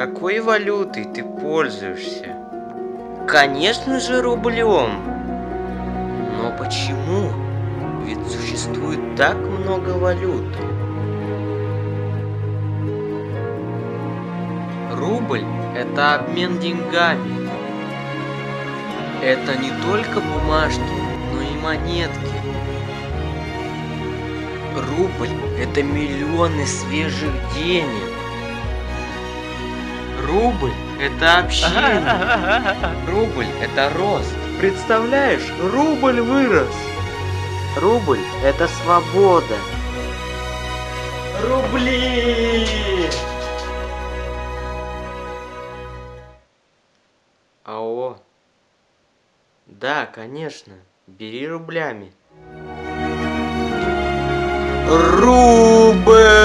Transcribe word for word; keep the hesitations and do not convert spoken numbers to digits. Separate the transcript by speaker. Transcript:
Speaker 1: Какой валютой ты пользуешься? Конечно же, рублем. Но почему? Ведь существует так много валют. Рубль – это обмен деньгами. Это не только бумажки, но и монетки. Рубль – это миллионы свежих денег. Рубль – это общение. Рубль – это рост.
Speaker 2: Представляешь, рубль вырос. Рубль – это свобода.
Speaker 1: Рубли! Ау. Да, конечно. Бери рублями. Рубль!